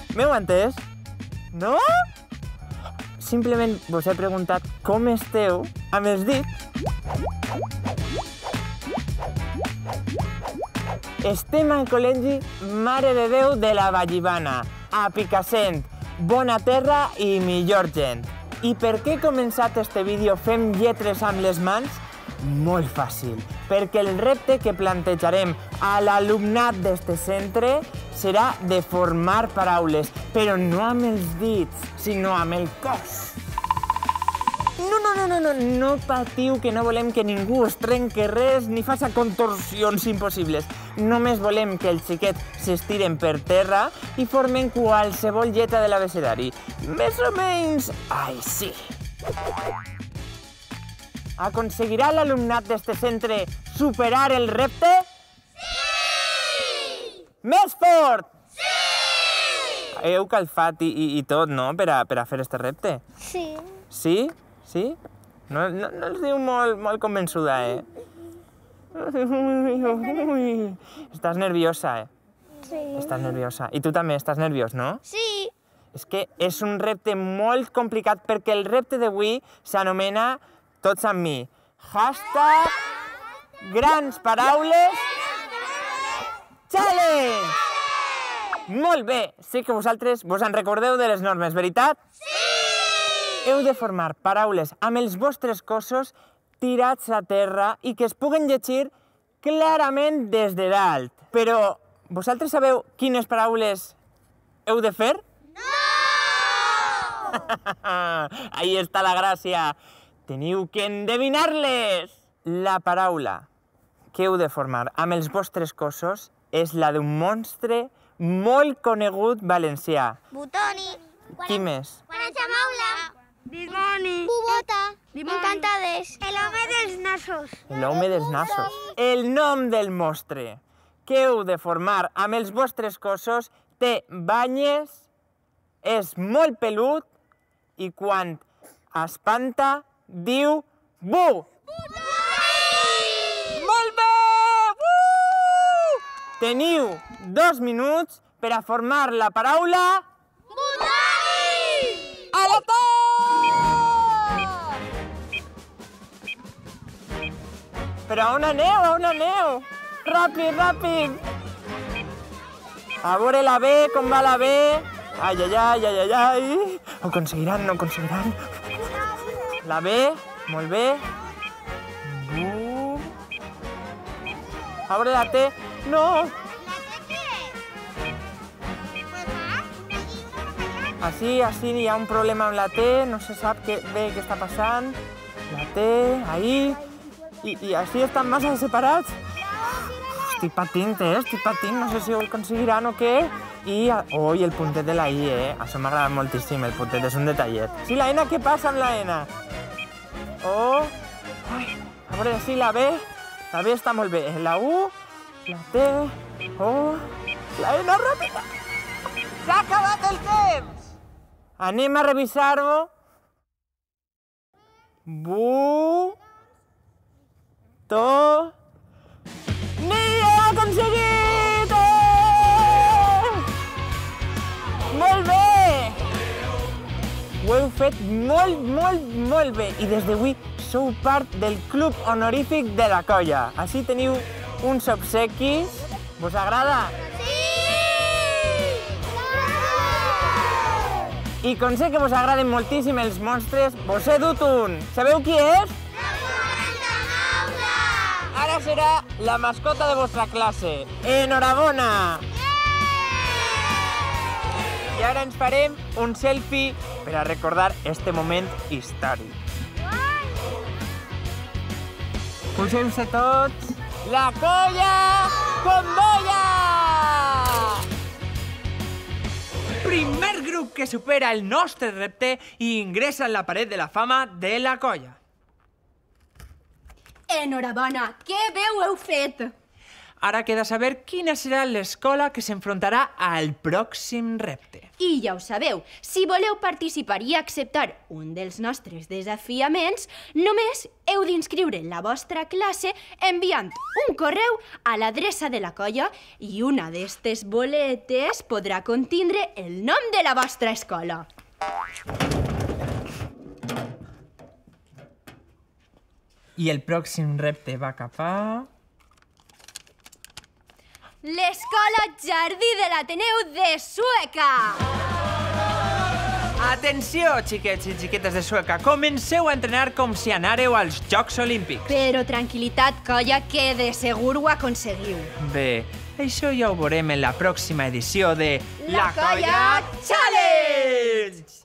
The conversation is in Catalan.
M'heu entès? No? Simplement vos he preguntat com esteu amb els dits. Estem al col·legi Mare de Déu de la Vallivana, a Picassent, bona terra i millor gent. I per què he començat este vídeo fent lletres amb les mans? Molt fàcil, perquè el repte que plantejarem a l'alumnat d'este centre serà de formar paraules, però no amb els dits, sinó amb el cos. No patiu, que no volem que ningú es trenque res ni faci contorsions impossibles. Només volem que els xiquets s'estiren per terra i formen qualsevol lletra de l'abecedari. Més o menys així. Aconseguirà l'alumnat d'este centre superar el repte? Sí! Més fort! Sí! Heu calfat i tot, no?, per a fer este repte? Sí. Sí? Sí? No els diu molt convençuda, eh? Estàs nerviosa, eh? Sí. Estàs nerviosa. I tu també estàs nerviós, no? Sí. És que és un repte molt complicat perquè el repte d'avui s'anomena Tots amb mi. Hashtag grans paraules challenge! Molt bé, sé que vosaltres vos en recordeu de les normes, veritat? Sí! Heu de formar paraules amb els vostres cossos tirats a terra i que es puguen llegir clarament des de dalt. Però vosaltres sabeu quines paraules heu de fer? No! Ahí està la gràcia. Teniu que endevinar-les! La paraula que heu de formar amb els vostres cossos és la d'un monstre molt conegut valencià. Butoni. Qui més? Guanachamaula. Dimoni. Bubota. Encantades. El home dels nassos. L'home dels nassos. El nom del monstre que heu de formar amb els vostres cossos té banyes, és molt pelut i quan espanta diu bu! Butoni! Molt bé! Teniu 2 minuts per a formar la paraula... Butoni! A l'atac! Però a on aneu? A on aneu? Ràpid, ràpid! A veure la B, com va la B? Ai, ai, ai, ai, ai, ai! Ho aconseguiran, no ho aconseguiran? La B, molt bé. Bu. A veure la T. No! Així hi ha un problema amb la T, no se sap bé què està passant. La T, ahí. I així estan massa separats. Estic patint, no sé si ho aconseguiran o què. I el puntet de la I, Això m'ha agradat moltíssim, el puntet és un detallet. Sí, la N, què passa amb la N? O... Ai, a veure, sí, la B. La B està molt bé. La U, la T, O... La N, ràpida! S'ha acabat el temps! Anem a revisar-ho. Bu... To... Ni ho he aconseguit! Molt bé! Ho heu fet molt bé i des d'avui sou part del club honorífic de la colla. Així teniu uns obsequis. Vos agrada? Sí! I com sé que vos agraden moltíssim els monstres, vos he dut un. Sabeu qui és? La Guanachamaula! Ara serà la mascota de vostra classe. Enhorabona! I ara ens farem un selfie per a recordar este moment històric. Posem-se tots. La colla Bombolla! Primer grup que supera el nostre repte i ingressa en la paret de la fama de la colla. Enhorabona, que bé ho heu fet! Ara queda saber quina serà l'escola que s'enfrontarà al pròxim repte. I ja ho sabeu, si voleu participar i acceptar un dels nostres desafiaments, només heu d'inscriure la vostra classe enviant un correu a l'adreça de la colla i una d'estes boletes podrà contindre el nom de la vostra escola. I el pròxim repte va cap a... l'Escola Jardí de l'Ateneu de Sueca! Atenció, xiquets i xiquetes de Sueca, comenceu a entrenar com si anàreu als Jocs Olímpics. Però tranquil·litat, colla, que de segur ho aconseguiu. Bé, això ja ho veurem en la pròxima edició de La Colla Challenge!